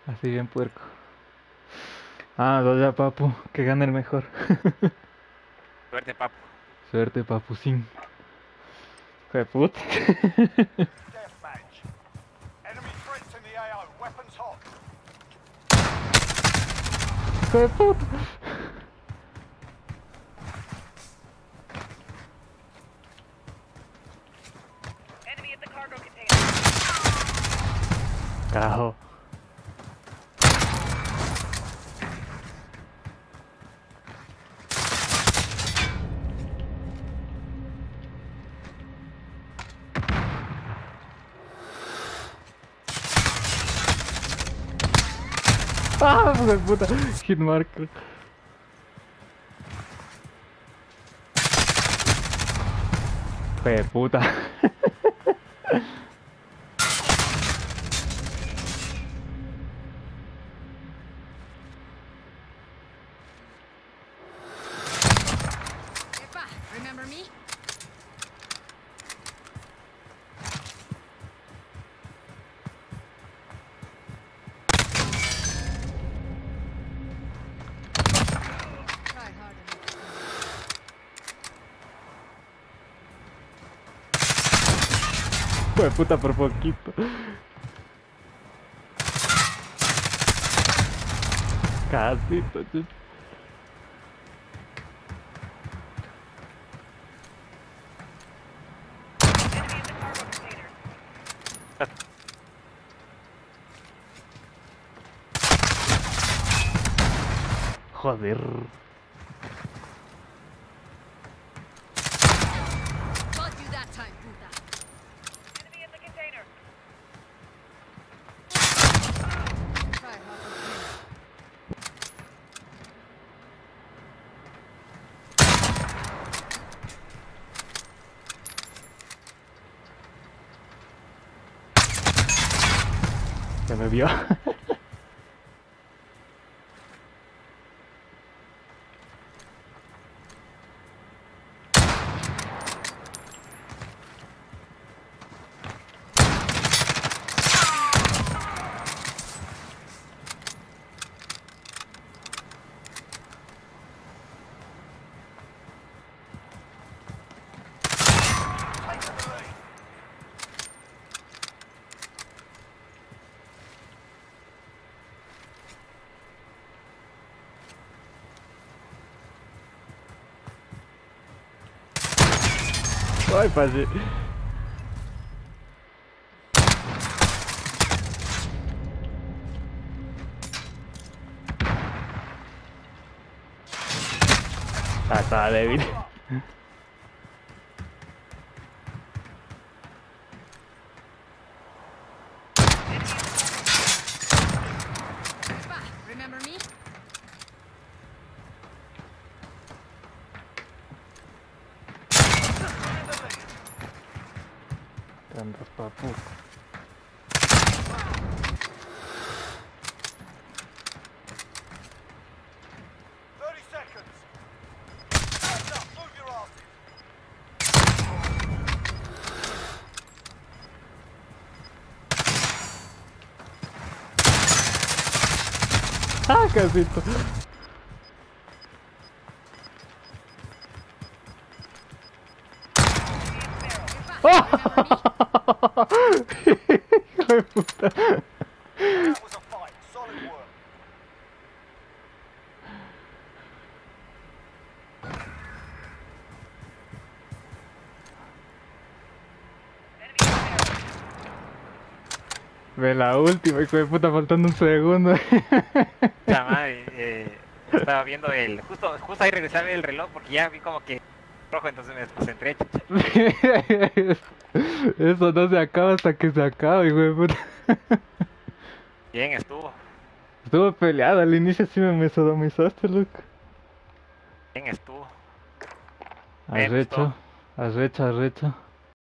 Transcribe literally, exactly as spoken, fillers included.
Así bien puerco. Ah, dos ya, papu. Que gane el mejor. Suerte, papu. Suerte, papucín. Hijo de puta. Deathmatch. Enemy threats in the A O. Weapons hot. Hijo de puta. Enemy at the cargo container. Carajo. Ah, hijo de puta. Hitmarker. Hijo de puta. Epa, remember me? Try harder. Hijo de puta por poquito. Casi, entonces. Enemy at the cargo container. Joder. Got you that time, puta. Enemy in the container. Try harder. Se me vio. Taking the lead. Ay, pasé. Ah, estaba débil. Epa, remember me? Tantos papus. thirty seconds. Hands up. Move your asses. Ah, casito. Hijo de puta. That was a fight. Solid work. Enemy container. Ve la última, hijo de puta, faltando un segundo. La madre, eh, estaba viendo el. Justo, justo ahí regresé a ver el reloj porque ya vi como que rojo, entonces me concentré. Eso no se acaba hasta que se acaba, hijo de puta. Bien, estuvo. Estuvo peleado, al inicio sí me, me sodomizaste, loco. Bien, estuvo. Me Arrecho, gustó. arrecho, arrecho.